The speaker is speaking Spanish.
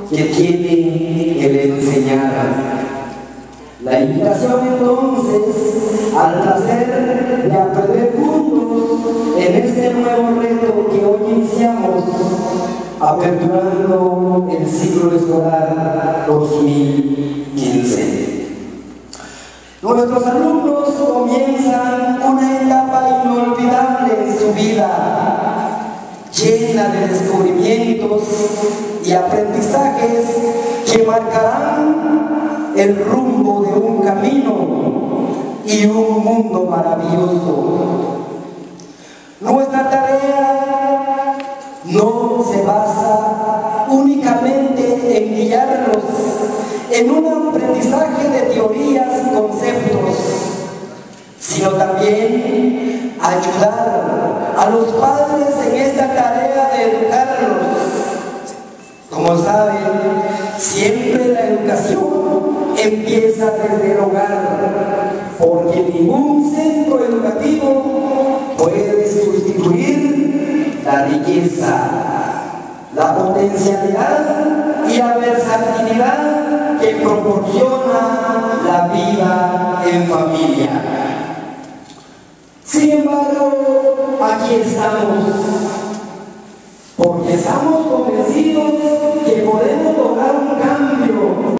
que tiene el enseñar. La invitación entonces al placer de aprender juntos en este nuevo reto que hoy iniciamos, aperturando el ciclo escolar 2015. Nuestros alumnos comienzan una etapa inolvidable en su vida, llena de descubrimientos y aprendizajes que marcarán el rumbo de un camino y un mundo maravilloso. Nuestra tarea no se basa únicamente en guiarlos en un aprendizaje de teorías y conceptos, sino también ayudar a los padres en esta tarea de educarlos. Como saben, siempre la educación empieza desde el hogar, porque ningún centro educativo puede sustituir la riqueza, la potencialidad y la versatilidad que proporciona la vida en familia. Sin embargo, aquí estamos, porque estamos convencidos que podemos lograr un cambio